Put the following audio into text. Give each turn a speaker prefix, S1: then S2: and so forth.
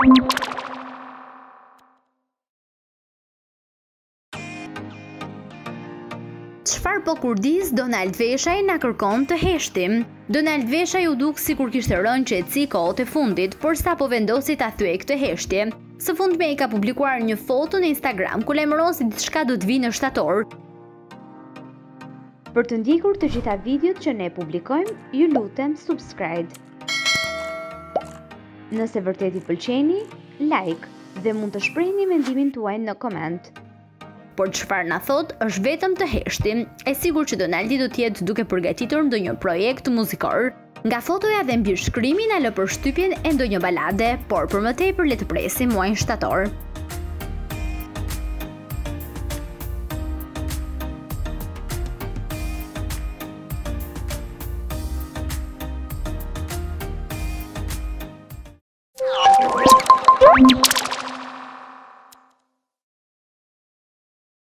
S1: Çfarë po kurdis Donald Veshaj na kërkon të heshtim? Donald Veshaj u duk sikur kishte rënë qetësi kohët e fundit, por sapo vendosi ta thyej këtë heshtje. Së fundmi ai ka publikuar një foto në Instagram ku lajmëron se diçka do të vijë në shtator. Për të ndjekur të gjitha videot që ne publikojmë, ju lutem subscribe. Nëse vërtet i pëlqeni, like dhe mund të shprehni mendimin tuaj në koment. Por çfarë na thot është vetëm të heshtim. E sigurt që Donaldi do të jetë duke përgatitur ndonjë projekt muzikor. Nga fotoja dhe mbishkrimi na lë përshtypjen e ndonjë balade, por për më tepër le të presim muajin shtator.